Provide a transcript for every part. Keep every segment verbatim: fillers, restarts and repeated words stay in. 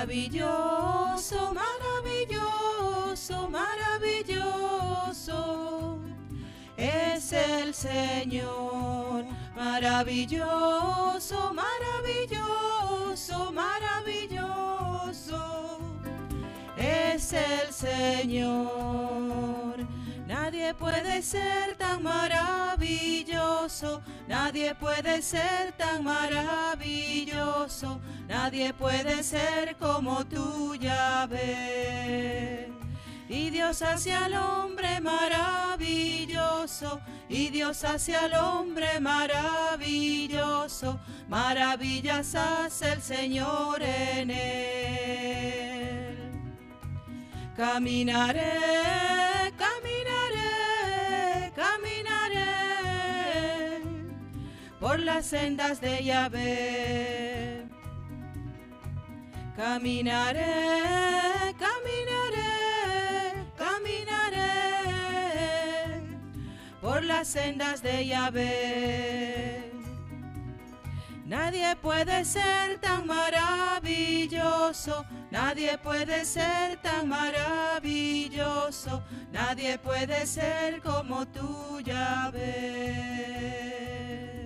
Maravilloso, maravilloso, maravilloso es el Señor. Maravilloso, maravilloso, maravilloso es el Señor. Nadie puede ser tan maravilloso, nadie puede ser tan maravilloso, nadie puede ser como tú, Yahvé. Y Dios hace al hombre maravilloso, y Dios hace al hombre maravilloso, maravillas hace el Señor en él. Caminaré, caminaré, caminaré por las sendas de Yahvé. Caminaré, caminaré, caminaré por las sendas de Yahvé. Nadie puede ser tan maravilloso, nadie puede ser tan maravilloso, nadie puede ser como tú, Yahvé.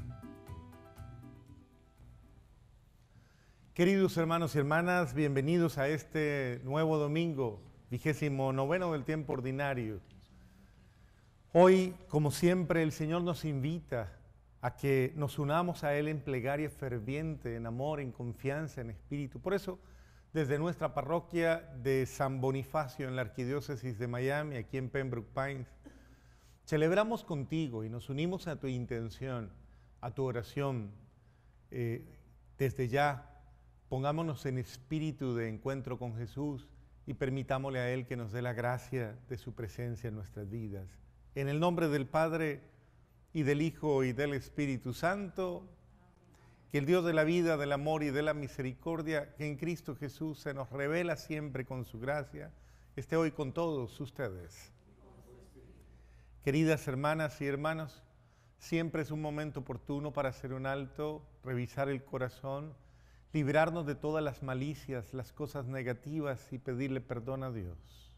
Queridos hermanos y hermanas, bienvenidos a este nuevo domingo, vigésimo noveno del tiempo ordinario. Hoy, como siempre, el Señor nos invita a que nos unamos a Él en plegaria ferviente, en amor, en confianza, en espíritu. Por eso, desde nuestra parroquia de San Bonifacio, en la Arquidiócesis de Miami, aquí en Pembroke Pines, celebramos contigo y nos unimos a tu intención, a tu oración. Eh, desde ya, pongámonos en espíritu de encuentro con Jesús y permitámosle a Él que nos dé la gracia de su presencia en nuestras vidas. En el nombre del Padre, y del Hijo y del Espíritu Santo, que el Dios de la vida, del amor y de la misericordia, que en Cristo Jesús se nos revela siempre con su gracia, esté hoy con todos ustedes. Queridas hermanas y hermanos, siempre es un momento oportuno para hacer un alto, revisar el corazón, librarnos de todas las malicias, las cosas negativas y pedirle perdón a Dios.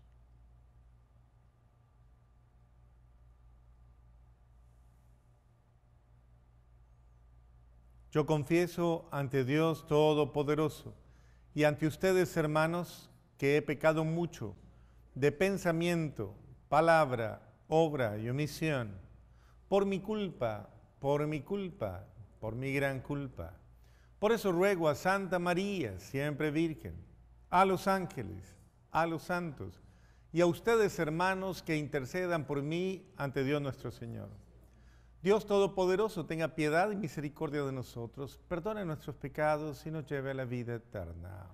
Yo confieso ante Dios Todopoderoso y ante ustedes, hermanos, que he pecado mucho de pensamiento, palabra, obra y omisión, por mi culpa, por mi culpa, por mi gran culpa. Por eso ruego a Santa María, siempre Virgen, a los ángeles, a los santos y a ustedes, hermanos, que intercedan por mí ante Dios nuestro Señor. Dios Todopoderoso, tenga piedad y misericordia de nosotros, perdone nuestros pecados y nos lleve a la vida eterna.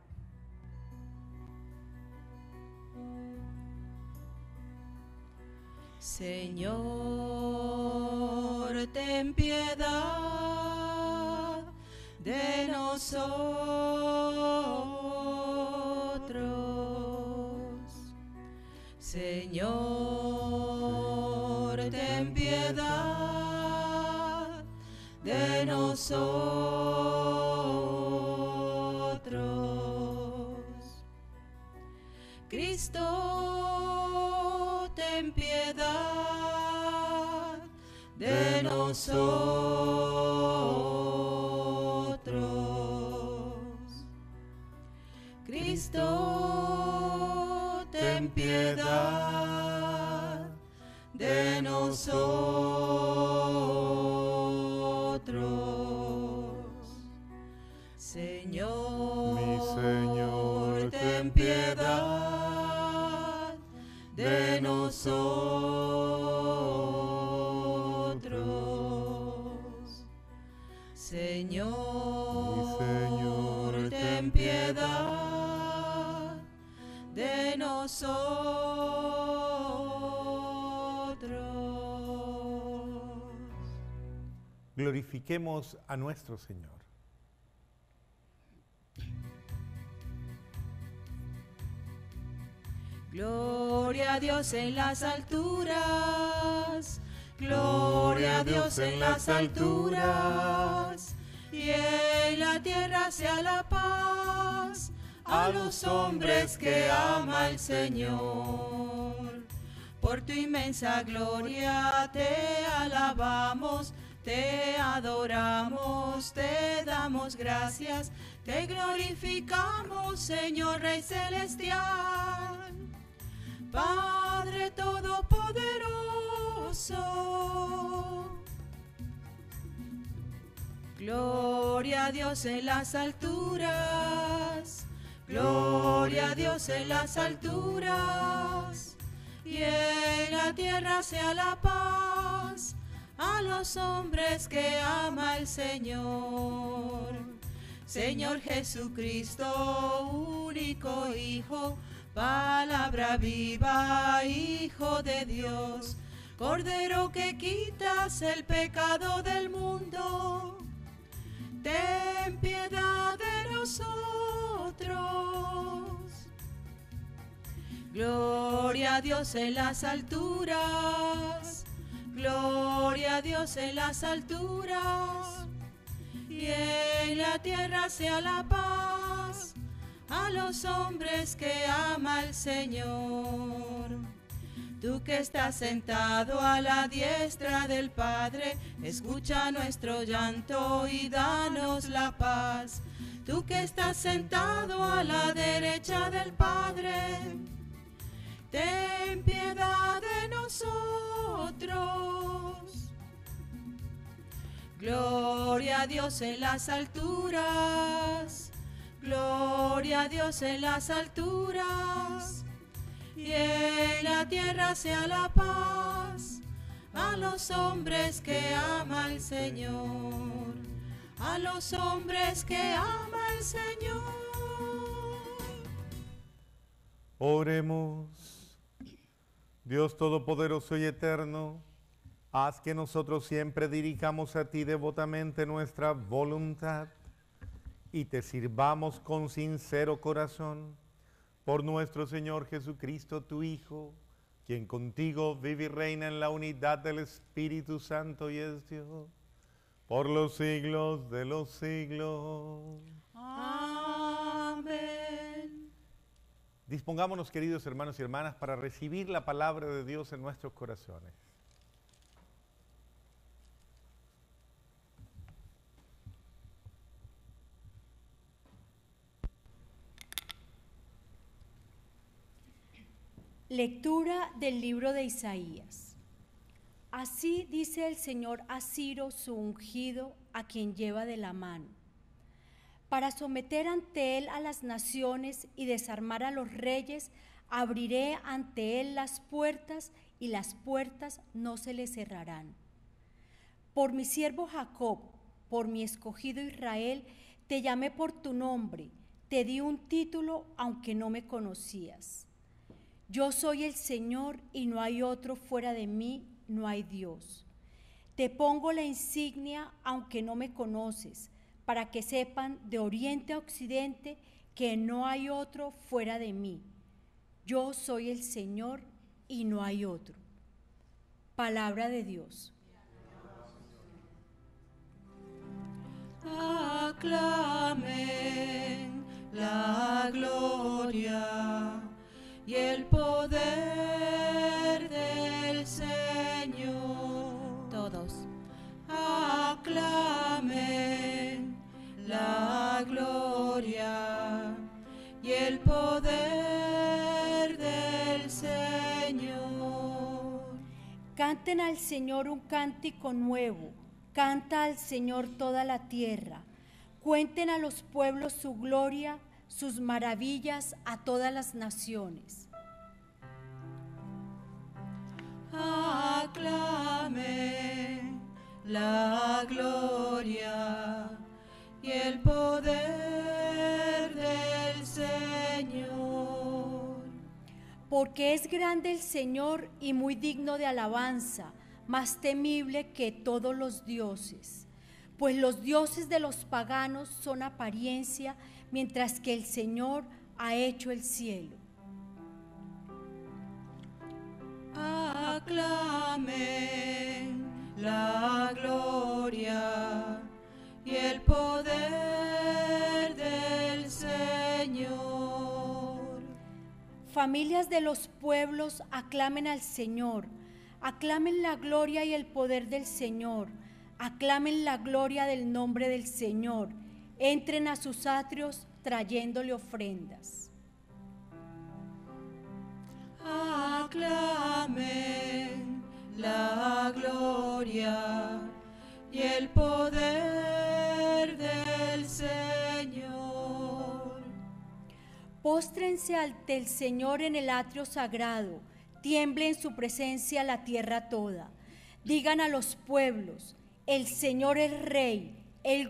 Señor, ten piedad de nosotros. Señor, ten piedad de nosotros. Cristo, ten piedad de nosotros. Cristo, ten piedad de nosotros. Señor, mi Señor, ten piedad de nosotros. Señor, mi Señor, ten piedad de nosotros. Glorifiquemos a nuestro Señor. Gloria a Dios en las alturas, gloria a Dios en las alturas, y en la tierra sea la paz a los hombres que ama el Señor. Por tu inmensa gloria te alabamos, te adoramos, te damos gracias, te glorificamos, Señor Rey Celestial, Padre Todopoderoso. Gloria a Dios en las alturas, gloria a Dios en las alturas, y en la tierra sea la paz a los hombres que ama el Señor. Señor Jesucristo, único Hijo, palabra viva, Hijo de Dios, Cordero que quitas el pecado del mundo, ten piedad de nosotros. Gloria a Dios en las alturas, gloria a Dios en las alturas, y en la tierra sea la paz a los hombres que ama el Señor. Tú que estás sentado a la diestra del Padre, escucha nuestro llanto y danos la paz. Tú que estás sentado a la derecha del Padre, ten piedad de nosotros. Gloria a Dios en las alturas, gloria a Dios en las alturas, y en la tierra sea la paz a los hombres que ama el Señor, a los hombres que ama el Señor. Oremos. Dios Todopoderoso y Eterno, haz que nosotros siempre dirijamos a ti devotamente nuestra voluntad y te sirvamos con sincero corazón por nuestro Señor Jesucristo, tu Hijo, quien contigo vive y reina en la unidad del Espíritu Santo y es Dios, por los siglos de los siglos. Amén. Dispongámonos, queridos hermanos y hermanas, para recibir la palabra de Dios en nuestros corazones. Lectura del libro de Isaías. Así dice el Señor a Ciro, su ungido, a quien lleva de la mano, para someter ante él a las naciones y desarmar a los reyes. Abriré ante él las puertas y las puertas no se le cerrarán. Por mi siervo Jacob, por mi escogido Israel, te llamé por tu nombre, te di un título aunque no me conocías. Yo soy el Señor y no hay otro, fuera de mí no hay Dios. Te pongo la insignia aunque no me conoces, para que sepan de oriente a occidente que no hay otro fuera de mí. Yo soy el Señor y no hay otro. Palabra de Dios. Aclamen la gloria y el poder del Señor. Todos. Aclamen la gloria y el poder del Señor. Canten al Señor un cántico nuevo, canta al Señor toda la tierra. Cuenten a los pueblos su gloria, sus maravillas a todas las naciones. Aclamen la gloria y el poder del Señor. Porque es grande el Señor y muy digno de alabanza, más temible que todos los dioses. Pues los dioses de los paganos son apariencia, mientras que el Señor ha hecho el cielo. Aclamen la gloria y el poder familias de los pueblos aclamen al Señor, aclamen la gloria y el poder del Señor, aclamen la gloria del nombre del Señor, entren a sus atrios trayéndole ofrendas. Aclamen la gloria y el poder del Señor. Póstrense ante el Señor en el atrio sagrado, tiemble en su presencia la tierra toda. Digan a los pueblos, el Señor es Rey,